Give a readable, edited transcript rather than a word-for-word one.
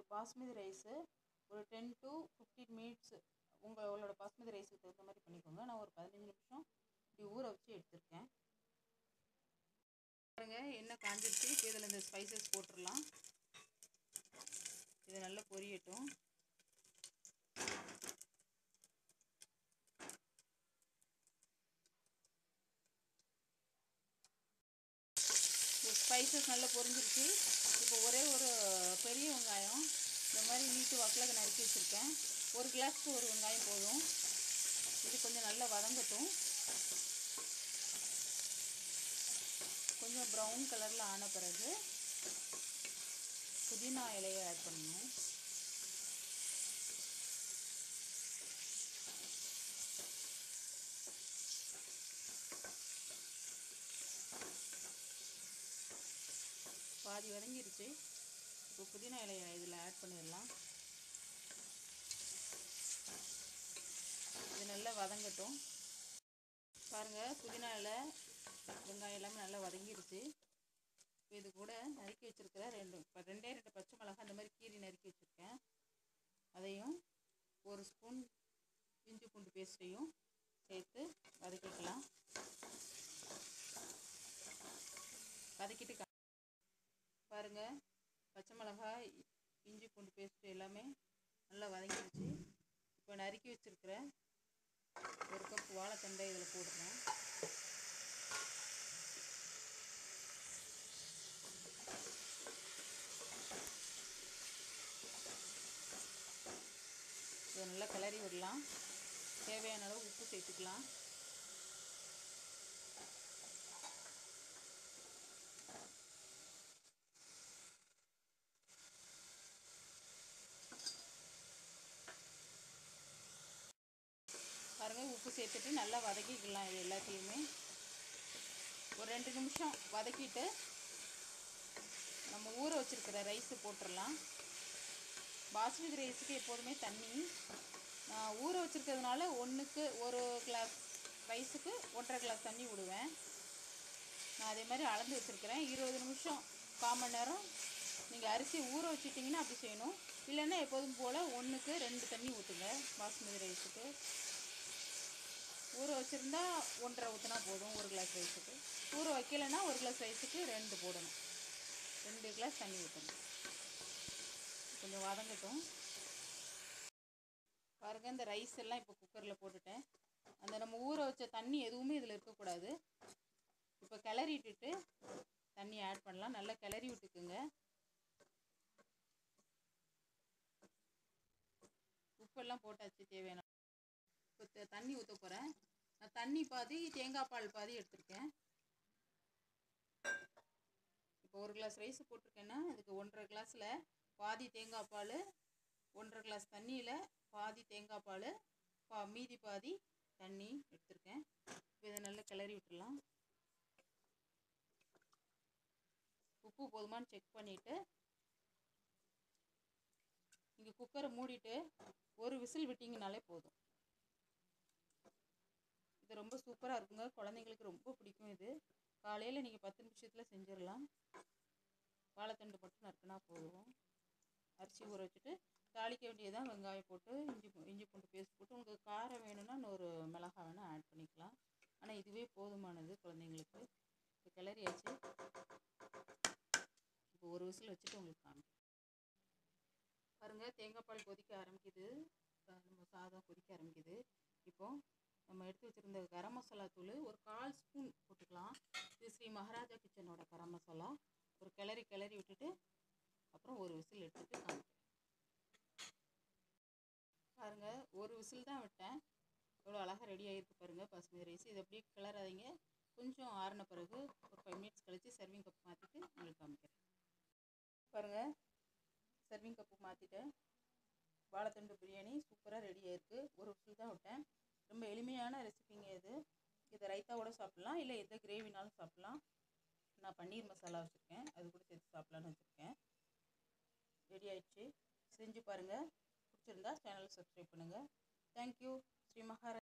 Basmati rice ஒரு 10 to 15 minutes உங்களோட பாஸ்மதி ரைஸுக்கு தகுந்த மாதிரி பண்ணிக்கோங்க. நான் ஒரு 15 நிமிஷம் இப்படி ஊற வச்சு எடுத்திருக்கேன். பாருங்க, எண்ணெய் காஞ்சிருச்சு. இப்போ இதில் இந்த ஸ்பைசஸ் போட்டுடலாம். இது நல்லா பொரியட்டும். ஸ்பைசஸ் நல்லா பொரிஞ்சிருச்சு. இப்போ ஒரே ஒரு பெரிய வெங்காயம் இந்த மாதிரி நீட்டு வாக்கில் நறுக்கி வச்சுருக்கேன். ஒரு கிளாஸ்க்கு ஒரு வெங்காயம் போதும். இது கொஞ்சம் நல்லா வதங்கட்டும். கொஞ்சம் ப்ரௌன் கலரில் ஆன பிறகு புதினா இலையை ஆட் பண்ணணும். பாதி வதங்கிருச்சு. இப்போ புதினா இலையை இதில் ஆட் பண்ணிடலாம். இது நல்லா வதங்கட்டும். பாருங்கள், புதினா இலை வெங்காயம் எல்லாமே நல்லா வதங்கிருச்சு. இப்போ இது கூட நறுக்கி வச்சுருக்கிற ரெண்டே 2 பச்சை மிளகாய் அந்த மாதிரி கீரி நறுக்கி வச்சுருக்கேன். அதையும் ஒரு ஸ்பூன் இஞ்சி பூண்டு பேஸ்ட்டையும் சேர்த்து வதக்கிக்கலாம். வதக்கிட்டு பாருங்கள், பச்சை மிளகாய் இஞ்சி பூண்டு பேஸ்ட்டு எல்லாமே நல்லா வதங்கிடுச்சு. இப்போ நறுக்கி வச்சுருக்கிற 1 கப் வாழைத்தண்டை இதில் போடுறேன். இதை நல்லா கிளறி விடலாம். தேவையான அளவு உப்பு சேர்த்துக்கலாம். பாருங்கள், உப்பு சேர்த்துட்டு நல்லா வதக்கிக்கலாம். இது எல்லாத்தையுமே ஒரு 2 நிமிஷம் வதக்கிட்டு நம்ம ஊற வச்சுருக்கிற ரைஸு போட்டுடலாம். பாஸ்மதி ரைஸுக்கு எப்போதுமே தண்ணி ஊற வச்சுருக்கிறதுனால 1க்கு 1 கிளாஸ் ரைஸுக்கு 1.5 கிளாஸ் தண்ணி விடுவேன். நான் அதே மாதிரி அளந்து வச்சுருக்கிறேன். 20 நிமிஷம் 1/4 மணி நேரம் நீங்கள் அரிசி ஊற வச்சுட்டிங்கன்னா அப்படி செய்யணும். இல்லைன்னா எப்போதும் போல் 1க்கு 2 தண்ணி ஊற்றுங்க. பாஸ்மதி ரைஸுக்கு ஊற வச்சுருந்தா 1.5 ஊற்றினா போதும். 1 கிளாஸ் ரைஸுக்கு ஊற வைக்கலைன்னா 1 கிளாஸ் ரைஸுக்கு 2 போடணும். 2 கிளாஸ் தண்ணி ஊற்றணும். கொஞ்சம் வதங்கட்டும். பாருங்கள், இந்த ரைஸ் எல்லாம் இப்போ குக்கரில் போட்டுட்டேன். அந்த நம்ம ஊற வச்ச தண்ணி எதுவுமே இதில் இருக்கக்கூடாது. இப்போ கிளறி விட்டுட்டு தண்ணி ஆட் பண்ணலாம். நல்லா கிளறி விட்டுக்குங்க. உப்பெல்லாம் போட்டாச்சு தேவையான. இப்போ தண்ணி ஊற்ற போகிறேன். நான் தண்ணி பாதி தேங்காய் பால் பாதி எடுத்திருக்கேன். இப்போ 1 கிளாஸ் ரைஸ் போட்டிருக்கேன்னா அதுக்கு 1.5 கிளாஸில் பாதி தேங்காய் பால், 1.5 கிளாஸ் தண்ணியில் பாதி தேங்காய் பால், மீதி பாதி தண்ணி எடுத்திருக்கேன். இப்போ இதை நல்லா கிளறி விட்டுடலாம். உப்பு போதுமானு செக் பண்ணிவிட்டு நீங்கள் குக்கரை மூடிட்டு ஒரு விசில் விட்டிங்கனாலே போதும். இது ரொம்ப சூப்பராக இருக்குங்க. குழந்தைங்களுக்கு ரொம்ப பிடிக்கும். இது காலையில் நீங்கள் 10 நிமிஷத்தில் செஞ்சிடலாம். வாழைத்தண்டு மட்டும் நறுக்குனா போதும். அரிசி ஊற வச்சுட்டு தாளிக்க வேண்டியதான். வெங்காயம் போட்டு இஞ்சி பூண்டு பேஸ்ட் போட்டு உங்களுக்கு காரம் வேணும்னா இன்னொரு மிளகாய் வேணால் ஆட் பண்ணிக்கலாம். ஆனால் இதுவே போதுமானது குழந்தைங்களுக்கு. இப்போ கிளறியாச்சு. இப்போ ஒரு விசில் வச்சுட்டு உங்களுக்கு காமிக்கிறேன். பாருங்கள், தேங்காய் பால் கொதிக்க ஆரம்பிக்குது. நம்ம சாதம் கொதிக்க ஆரம்பிக்குது. இப்போ நம்ம எடுத்து வச்சுருந்த கரம் மசாலா தூள் ஒரு 1/4 ஸ்பூன் போட்டுக்கலாம். இது ஸ்ரீ மகாராஜா கிச்சனோட கரம் மசாலா. ஒரு கிளறி விட்டுட்டு அப்புறம் ஒரு விசில் எடுத்துட்டு காமிக்கிறேன். பாருங்கள், ஒரு விசில் தான் விட்டேன். எவ்வளோ அழகாக ரெடி ஆகிருக்கு பாருங்கள் பாஸ்மதி ரைஸ். இதை அப்படியே கிளறாதீங்க. கொஞ்சம் ஆறின பிறகு ஒரு 5 மினிட்ஸ் கழித்து சர்விங் கப் மாற்றிட்டு உங்களுக்கு காமிக்கிறேன். பாருங்கள், சர்விங் கப்பு மாற்றிட்டேன். வாழைத்தண்டு பிரியாணி சூப்பராக ரெடி ஆகிருக்கு. ஒரு விசில் தான் விட்டேன். ரொம்ப எளிமையான ரெசிபிங்க இது. இதை ரைத்தாவோட சாப்பிட்லாம், இல்லை எந்த கிரேவினாலும் சாப்பிட்லாம். நான் பன்னீர் மசாலா வச்சுருக்கேன், அது கூட சேர்த்து சாப்பிட்லான்னு வச்சுருக்கேன். ரெடி ஆகிடுச்சு. செஞ்சு பாருங்கள். பிடிச்சிருந்தா சேனலை சப்ஸ்கிரைப் பண்ணுங்கள். தேங்க்யூ. ஸ்ரீ மகாராஜா.